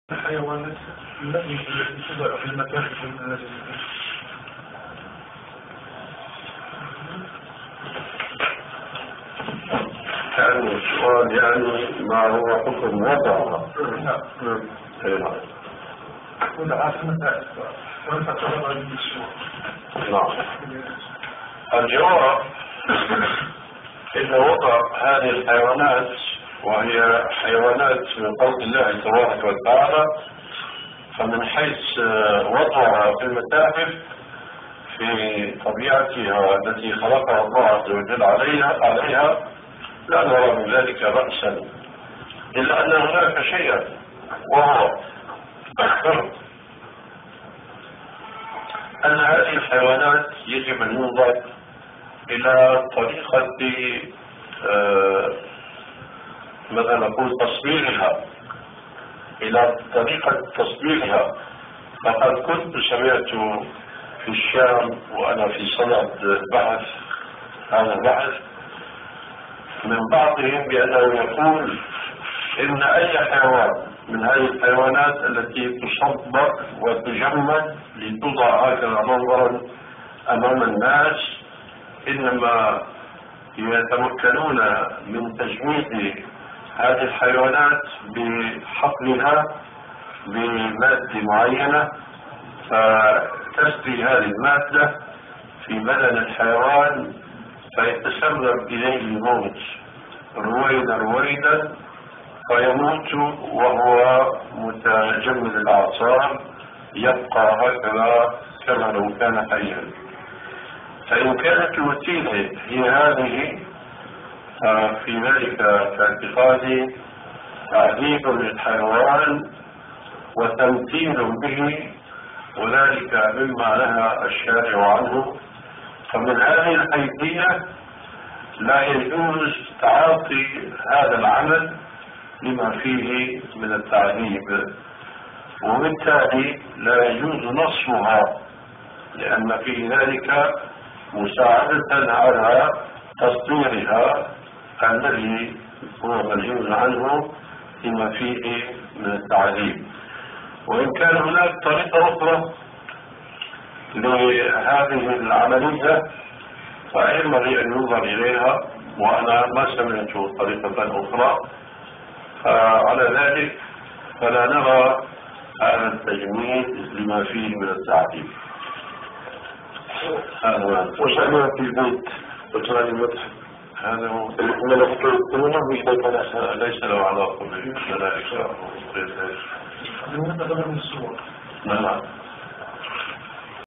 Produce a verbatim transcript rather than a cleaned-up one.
الحيوانات التي تضع في المتاحف المنازل. يعني السؤال يعني ما هو حكم وضعها؟ نعم. نعم. وضع في المتاحف وأنت تضع للسوق. نعم. الجواب إن وضع هذه الحيوانات وهي حيوانات من خلق الله تبارك وتعالى، فمن حيث وضعها في المتاحف في طبيعتها التي خلقها الله عز وجل عليها عليها لا نرى من ذلك بأسا، إلا أن هناك شيئا وهو أن هذه الحيوانات يجب أن ينظر إلى طريقة آه ماذا نقول تصويرها، إلى طريقة تصويرها. فقد كنت سمعت في الشام وأنا في صدد بحث هذا البحث من بعضهم بأنه يقول إن أي حيوان من هذه الحيوانات التي تصبر وتجمد لتوضع هكذا منظرا أمام الناس إنما يتمكنون من تجميد هذه الحيوانات بحقنها بمادة معينة، فتسري هذه المادة في بدن الحيوان فيتسرب إليه الموت رويدا رويدا فيموت وهو متجمد الأعصاب، يبقى هكذا كما لو كان حيا. فإن كانت الوسيلة هي هذه في ذلك كاعتقادي تعذيب للحيوان وتمثيل به، وذلك مما نهى الشارع عنه. فمن هذه الحيثية لا يجوز تعاطي هذا العمل لما فيه من التعذيب، وبالتالي لا يجوز نصبها لأن في ذلك مساعدة على تصديرها الذي هو منهي عنه لما فيه من التعذيب. وإن كان هناك طريقة أخرى لهذه العملية فينبغي أن ينظر إليها، وأنا ما سمعت طريقة أخرى. فعلى ذلك فلا نرى هذا التجميد لما فيه من التعذيب. هذا وشأنها في البيت وجرى المتحف هذا هو الملكة ليس له علاقة بالملائكة. من الصور. نعم.